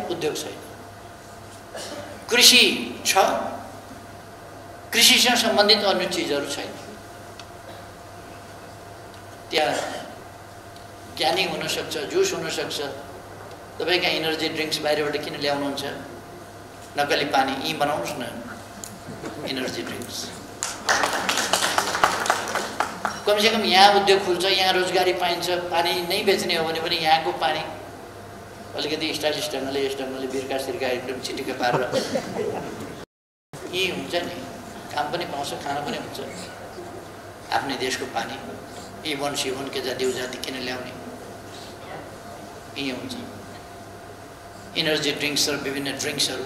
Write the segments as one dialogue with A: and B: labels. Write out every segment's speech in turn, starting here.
A: उद्योग छैन। कृषि छ, कृषिसँग सम्बन्धित अन्य चिजहरू छैन। त्यहाँ ज्ञानी हुनसक्छ, जुस हुनसक्छ। तपाईँ कहाँ इनर्जी ड्रिङ्क्स बाहिरबाट किन ल्याउनुहुन्छ? नक्कली पानी यहीँ बनाउनुहोस् न इनर्जी ड्रिङ्क्स। कमसेकम यहाँ उद्योग खुल्छ, यहाँ रोजगारी पाइन्छ। पानी नै बेच्ने हो भने पनि यहाँको पानी अलिकति स्टाइलिस ढङ्गले यस ढङ्गले बिर्का सिर्का एकदम चिटिक्क पारेर यहीँ हुन्छ नि, काम पनि पाउँछ, खाना पनि हुन्छ। आफ्नै देशको पानी इवन सिवन के जाति उजाति किन ल्याउने? यहीँ हुन्छ। इनर्जी ड्रिङ्क्स र विभिन्न ड्रिङ्क्सहरू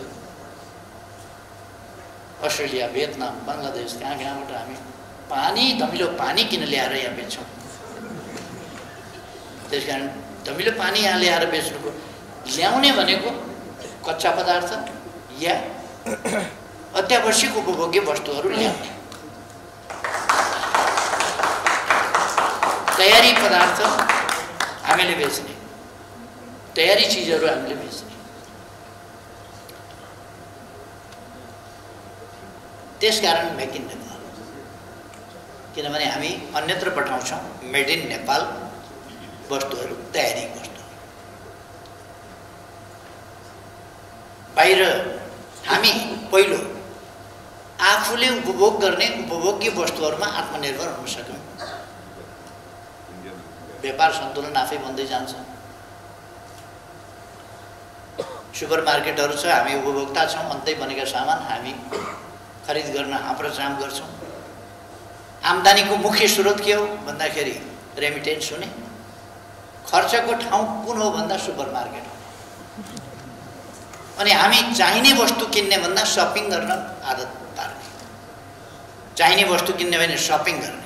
A: अस्ट्रेलिया, भियतनाम, बङ्गलादेश कहाँ कहाँबाट हामी पानी, धमिलो पानी किन ल्याएर यहाँ बेच्छौँ? त्यसकारण धमिलो पानी यहाँ ल्याएर बेच्नुको ल्याउने भनेको कच्चा पदार्थ या अत्यावश्यक उपभोग्य वस्तुहरू ल्याउने। तयारी पदार्थ हामीले बेच्ने, तयारी चिजहरू हामीले बेच्ने। त्यसकारण मेक इन नेपाल, किनभने हामी अन्यत्र पठाउँछौँ मेड इन नेपाल वस्तुहरू, तयारी वस्तुहरू। बाहिर हामी पहिलो आफूले उपभोग गर्ने उपभोग्य वस्तुहरूमा आत्मनिर्भर हुन सक्यौँ। व्यापार सन्तुलन आफै बन्दै जान्छ। सुपर मार्केटहरू छ, हामी उपभोक्ता छौँ, अन्तै बनेका सामान हामी खरिद गर्न हाम्रोचाम गर्छौँ। आम्दानीको मुख्य स्रोत के हो भन्दाखेरि रेमिटेन्स हुने, खर्चको ठाउँ कुन हो भन्दा सुपर मार्केट हो। अनि हामी चाहिने वस्तु किन्ने भन्दा सपिङ गर्न आदत पार्ने, चाहिने वस्तु किन्ने भने सपिङ गर्ने,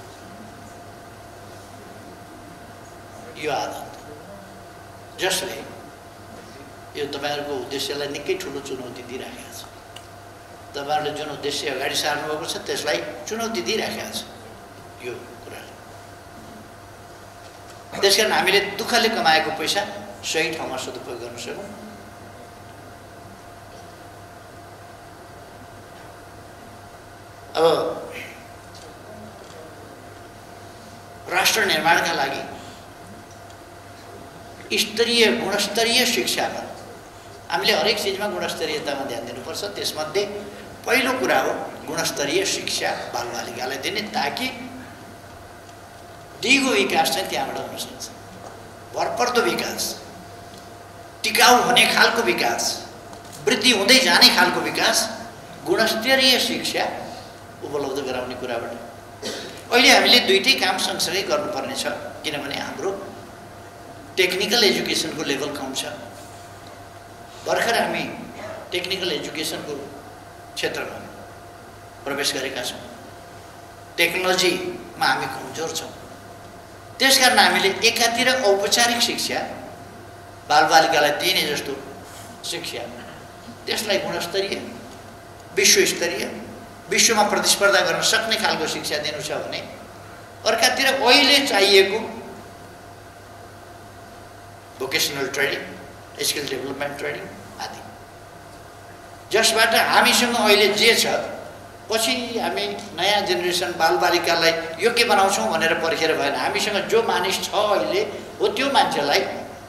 A: यो आदत जसले यो तपाईहरुको उद्देश्यलाई निकै ठुलो चुनौती दिइराखेको छ। तपाईहरुले जुन उद्देश्य अगाडि सार्नु भएको छ त्यसलाई चुनौती दिइराखेको छ यो कुरा। त्यसकारण हामीले दुःखले कमाएको पैसा सही ठाउँमा सदुपयोग गर्न सकौँ। अब राष्ट्र निर्माणका लागि स्तरीय गुणस्तरीय शिक्षामा हामीले हरेक चीजमा गुणस्तरीयतामा ध्यान दिनुपर्छ। त्यसमध्ये पहिलो कुरा हो गुणस्तरीय शिक्षा बालबालिकालाई दिने, ताकि दिगो विकास चाहिँ त्यहाँबाट हुन सक्छ। भरपर्दो विकास, टिकाउ हुने खालको विकास, वृद्धि हुँदै जाने खालको विकास गुणस्तरीय शिक्षा उपलब्ध गराउने कुराबाट। अहिले हामीले दुईटै काम सँगसँगै गर्नुपर्ने छ, किनभने हाम्रो टेक्निकल एजुकेसनको लेभल कम छ। भर्खर हामी टेक्निकल एजुकेसनको क्षेत्रमा प्रवेश गरेका छौँ। टेक्नोलोजीमा हामी कमजोर छौँ। त्यसकारण हामीले एकातिर औपचारिक शिक्षा बालबालिकालाई दिने जस्तो शिक्षा, त्यसलाई गुणस्तरीय विश्वस्तरीय विश्वमा प्रतिस्पर्धा गर्न सक्ने खालको शिक्षा दिनु छ भने, अर्कातिर अहिले चाहिएको vocational training, skill development training आदि, जसबाट हामीसँग अहिले जे छ पछि हामी नयाँ जेनेरेसन बालबालिकालाई योग्य बनाउँछौँ भनेर पर्खेर भएन। हामीसँग जो मानिस छ अहिले हो त्यो मान्छेलाई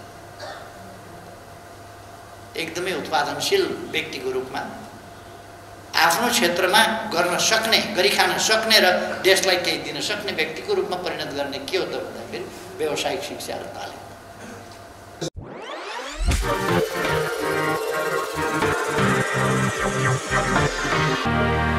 A: एकदमै उत्पादनशील व्यक्तिको रूपमा आफ्नो क्षेत्रमा गर्न सक्ने, गरी खान सक्ने र देशलाई केही दिन सक्ने व्यक्तिको रूपमा परिणत गर्ने के हो त भन्दाखेरि व्यावसायिक शिक्षा र तालिम।